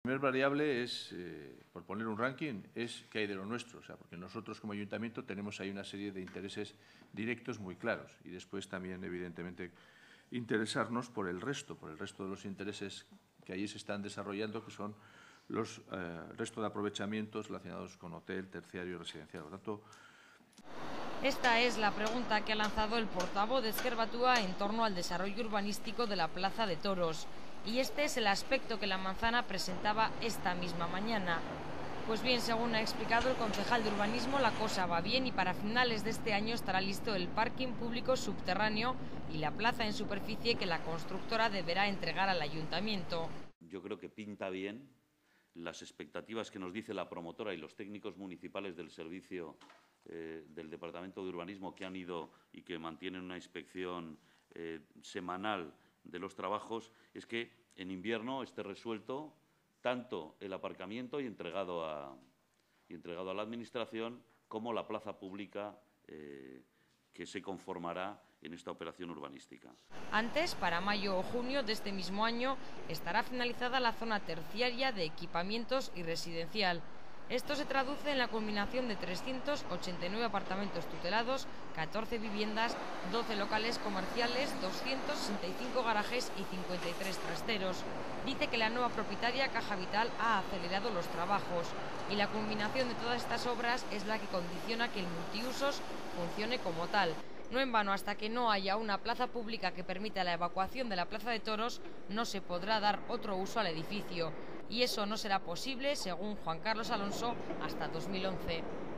La primera variable es, por poner un ranking, es qué hay de lo nuestro, o sea, porque nosotros como ayuntamiento tenemos ahí una serie de intereses directos muy claros y después también, evidentemente, interesarnos por el resto de los intereses que allí se están desarrollando, que son los resto de aprovechamientos relacionados con hotel, terciario y residencial. Por tanto, esta es la pregunta que ha lanzado el portavoz de Ezker Batua en torno al desarrollo urbanístico de la Plaza de Toros. Y este es el aspecto que La Manzana presentaba esta misma mañana. Pues bien, según ha explicado el concejal de urbanismo, la cosa va bien y para finales de este año estará listo el parking público subterráneo y la plaza en superficie que la constructora deberá entregar al ayuntamiento. Yo creo que pinta bien. Las expectativas que nos dice la promotora y los técnicos municipales del servicio del Departamento de Urbanismo, que han ido y que mantienen una inspección semanal de los trabajos, es que en invierno esté resuelto tanto el aparcamiento y entregado a la Administración, como la plaza pública que se conformará en esta operación urbanística. Antes, para mayo o junio de este mismo año, estará finalizada la zona terciaria de equipamientos y residencial. Esto se traduce en la culminación de 389 apartamentos tutelados, 14 viviendas, 12 locales comerciales, 265 garajes y 53 trasteros. Dice que la nueva propietaria, Caja Vital, ha acelerado los trabajos y la culminación de todas estas obras es la que condiciona que el multiusos funcione como tal. No en vano, hasta que no haya una plaza pública que permita la evacuación de la Plaza de Toros, no se podrá dar otro uso al edificio. Y eso no será posible, según Juan Carlos Alonso, hasta 2011.